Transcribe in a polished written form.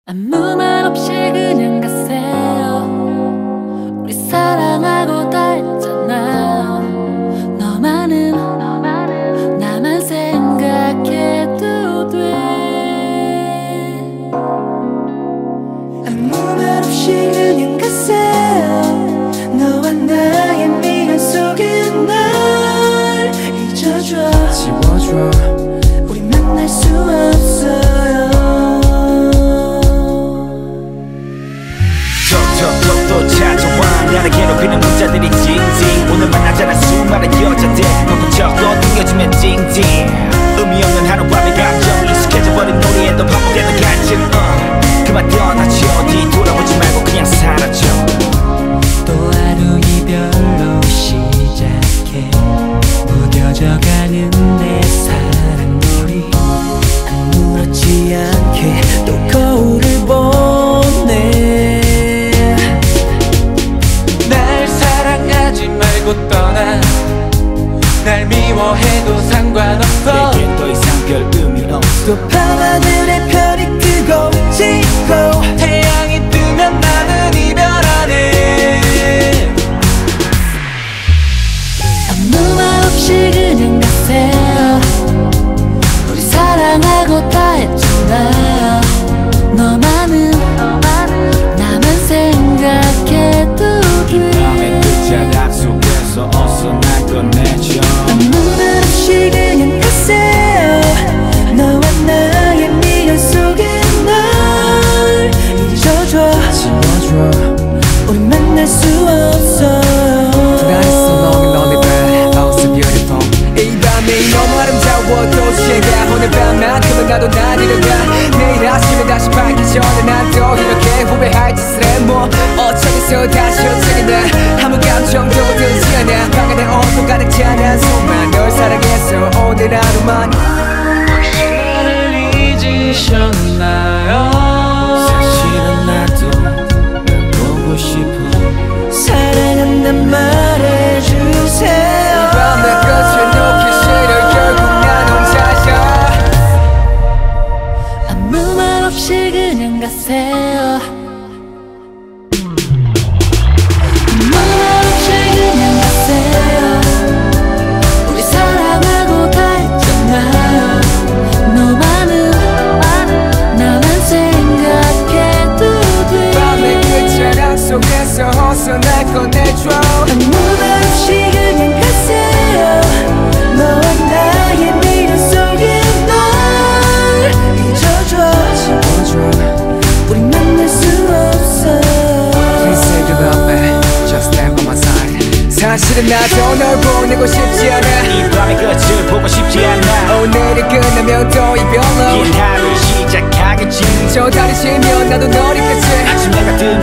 아무 말 없이 그냥 가세요. 우리 사랑하고 다 했잖아. 너만은 나만 생각해도 돼. 아무 말 없이 그냥 가세요. 너와 나의 미련 속에 날 잊어줘, 지워줘. 우리 만날 수 없어요. 또 찾아와 나를 괴롭히는 문자들이 징징. 오늘 만나자는 수많은 여자들 너무 적어 튕겨주면 징징. 의미 없는 하룻밤의 감정 익숙해져버린 놀이에도 반복되는 갈증. 그만 떠나지 어디 돌아보지 말고 그냥 사라져. 또 하루 이별로 시작해 무뎌져가는 내 사랑놀이. 아무렇지 않게 또 거울을 보내. 날 사랑하지 말고 떠나. 날 미워해도 상관없어. 내겐 더 이상 별 의미 없어. 또 밤하늘의 별이 뜨고 지고 태양이 뜨면 나는 이별하네. 아무 말 없이 그냥 가세요. 우리 사랑하고 다 했잖아. 너만은 나만 생각해도 돼. 이 밤의 끝자락 속에서 어서 날 꺼내줘. 아무 말 없이 그냥 가세요. 너와 나의 미련 속에 날 잊어줘, 지워줘. 우리 만날 수 없어. Tonight is so long and lonely but oh so beautiful. 이 밤이 너무 아름다워 도시가 오늘 밤만큼은 나도 날 잃어가. 내일 아침에 다시 밝기 전에 난 또 이렇게 후회할 짓을 해. 뭐 어쩌겠어 다시 어쩌겠나. 아무 감정도 들지 않아. 방 안에 온통 가득 찬 손만 널 사랑했어 오늘 하루만. 혹시 나를 잊으셨나요? 사실은 나도 널 보고 싶어. 사랑한단 말해주세요. 이 밤의 끝을 놓기 싫어. 결국 난 혼자야. 아무 말 없이 그냥 가세요. 아무 말 없이 그냥 가세요. 우리 사랑하고 다 했잖아. 너만은 나만 생각해도 돼. 밤의 끝자락 속에서 어서 날 꺼내줘. 아무 말 없이 그냥 가세요. 너와 나의 미련 속에 날 잊어줘, 지워줘. 우리 만날 수 없어. Please say you love me, just stand by my side. 사실은 나도 널 보내고 싶지 않아. 이 밤의 끝을 보고 싶지 않아. 오늘이 끝나면 또 이별로 긴 하루 시작하겠지. 저 다리 치면 나도 널 잊겠지. 아침 해가 뜨면